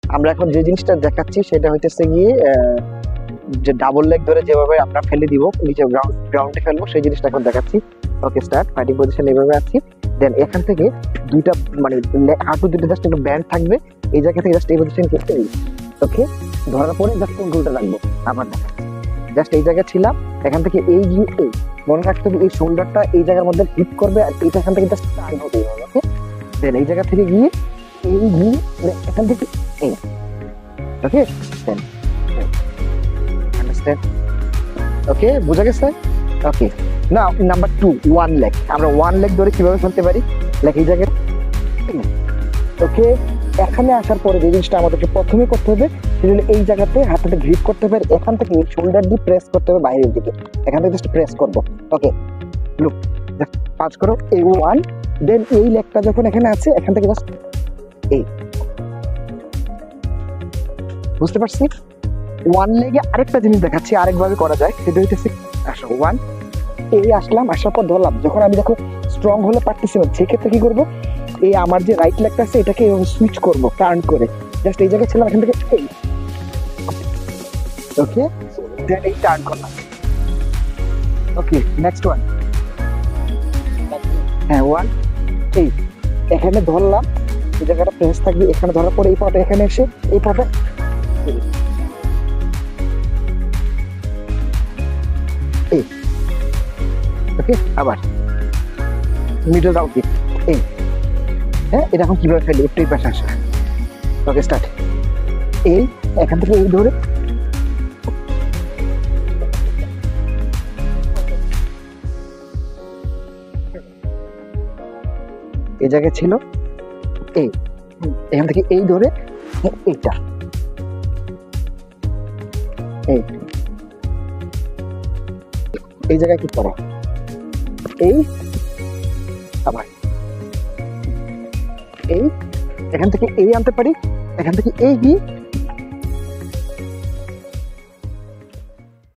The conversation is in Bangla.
আমরা এখন যে জিনিসটা দেখাচ্ছি সেটা হইতেছে গিয়ে যে ডাবল লেগ ধরে যেভাবে আমরা ফেলে দিব নিচে গ্রাউন্ডে ফেলবো সেই জিনিসটা এখন দেখাচ্ছি। ওকে স্টার্ট, ফাইটিং পজিশন এইভাবে আছি। দেন এখান থেকে দুইটা মানে হাঁটু দুটো জাস্ট একটু ব্যান্ড থাকবে, এই জায়গা থেকে জাস্ট এই পজিশন করতে। ওকে, ধরার পরে জাস্ট উল্টো রাখবো। আবার জাস্ট এই জায়গায় ছিলাম, এখান থেকে এই গিয়ে এই মনে রাখতে হবে এই শোল্ডারটা এই জায়গার মধ্যে হিট করবে আর এইটা এখান থেকে জাস্ট টান হবে। ওকে, দেন এই জায়গা থেকে গিয়ে এই গিয়ে এখান থেকে এই। ওকে, দেন আন্ডারস্ট্যান্ড? ওকে, বোঝা গেছে? ওকে, না নাম্বার 2 ওয়ান লেগ। আমরা ওয়ান লেগ ধরে কিভাবে ফেলতে পারি, লাইক এই জায়গায়। ওকে, এখানে আসার পরে যে জিনিসটা আমাদেরকে প্রথমে করতে হবে সেটা হলো এই জায়গাতে হাতটাতে গ্রিপ করতে হবে, এখান থেকে শোল্ডার দিয়ে প্রেস করতে হবে বাইরের দিকে, এখান থেকে জাস্ট প্রেস করবো। ওকে, লুক জাস্ট পাঁচ করো এই ওয়ান। দেন এই লেগটা যখন এখানে আছে এখান থেকে জাস্ট এই, বুঝতে পারছি? ওয়ান লেগে আরেকটা জিনিস দেখাচ্ছি আরেকভাবে করা যায়, সেটা হইতেছে আসো ওয়ান, এই আসলাম, আসার পর ধরলাম। যখন আমি দেখো স্ট্রং হলে পারতেছি না, সেক্ষেত্রে কি করবো, এই আমার যে রাইট লেগটা আছে এটাকে সুইচ করবো টার্ন করে, জাস্ট এই জায়গায় ছিলাম এখান থেকে এই। ওকে, দেন এই টার্ন করলাম। Okay, next one. হ্যাঁ ওয়ান, এই এখানে ধরলাম, এই জায়গাটা প্রেস থাকবে, এখানে ধরার পরে এই পাটা এখানে এসে এই পাটা এই। ওকে, আবার মিডল আউট কিক এই। হ্যাঁ, এটা এখন কিভাবে ফেলি একটু এই পাশে আসা। ওকে স্টার্ট, এই এখান থেকে এই ধরে এই জায়গায় ছিল এই, এখান থেকে এই ধরে এইটা এই, এই জায়গায় কি করো এই, আবার এই, এখান থেকে এই আনতে পারি, এখান থেকে এই গিয়ে